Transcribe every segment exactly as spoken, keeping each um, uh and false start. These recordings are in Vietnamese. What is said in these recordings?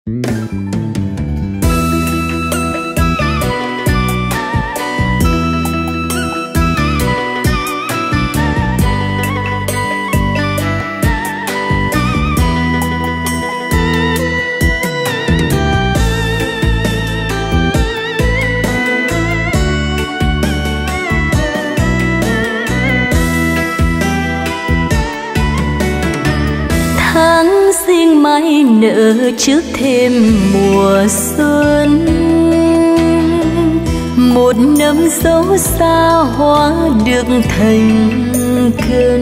Tháng riêng mai nở trước thêm mùa xuân, một năm dấu xa hóa được thành cơn.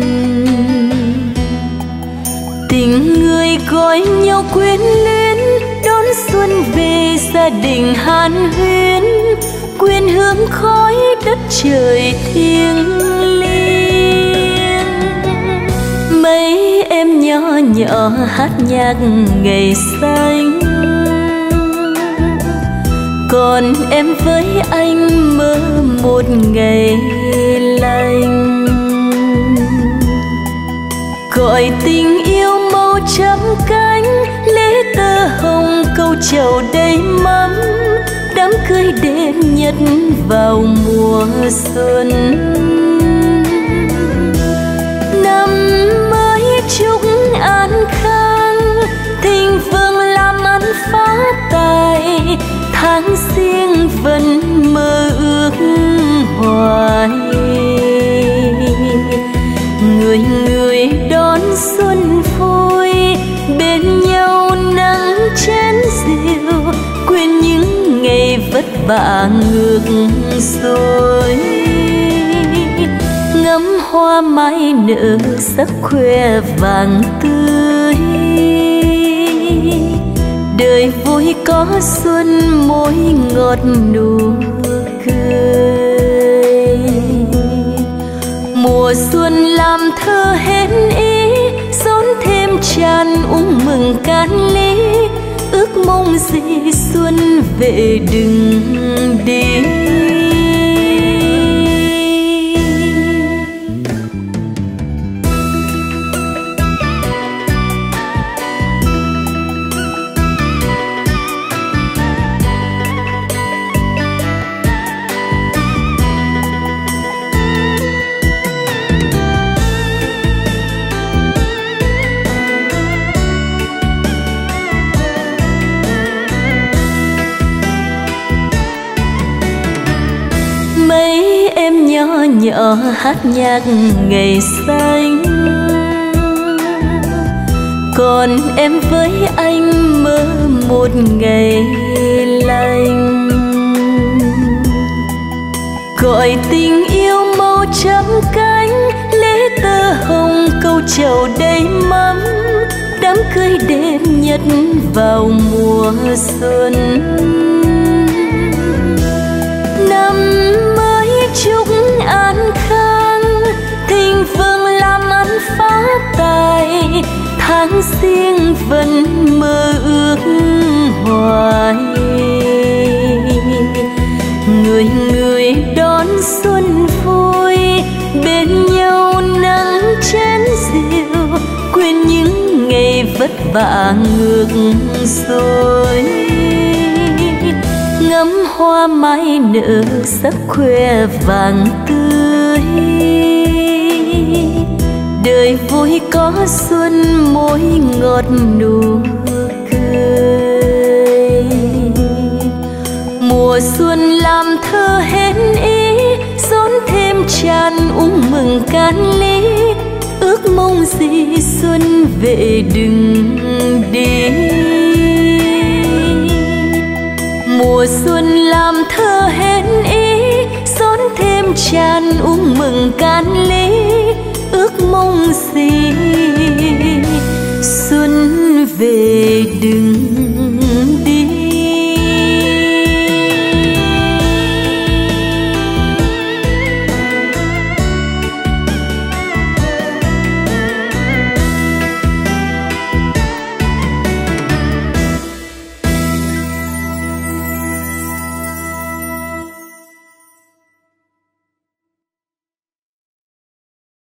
Tình người gọi nhau quyến luyến, đón xuân về gia đình hàn huyên, quên hương khói đất trời thiêng liêng. Mấy em nhỏ nhỏ hát nhạc ngày xanh, còn em với anh mơ một ngày lành. Gọi tình yêu màu trăm cánh, lễ tơ hồng câu trầu đầy mắm, đám cưới đêm nhất vào mùa xuân. Năm mới chúc an khang, thịnh vượng làm ăn phát tài, tháng riêng vẫn mơ ước hoài. Người người đón xuân vui, bên nhau nắng chén rượu, quên những ngày vất vả ngược rồi. Ngắm hoa mai nở sắc khoe vàng tươi, đời vui có xuân môi ngọt nụ cười. Mùa xuân làm thơ hén ý, xốn thêm tràn uống mừng can lý, ước mong gì xuân về đừng đi. Nhỏ nhỏ hát nhạc ngày xanh, còn em với anh mơ một ngày lành. Gọi tình yêu màu trăm cánh, lễ tơ hồng câu trầu đầy mắm, đám cưới đêm nhất vào mùa xuân. Năm mới chúc an khang, thịnh vượng làm ăn phát tài, tháng riêng vẫn mơ ước hoài. Người người đón xuân vui, bên nhau nắng chén rượu, quên những ngày vất vả ngược rồi. Ngắm hoa mai nở sắc khoe vàng tươi, đời vui có xuân môi ngọt nụ cười. Mùa xuân làm thơ hén ý, xốn thêm tràn uống mừng can lý, ước mong gì xuân về đừng đi. Mùa xuân làm thơ hén ý, xốn thêm tràn uống mừng can lý, ước mong gì xuân về đừng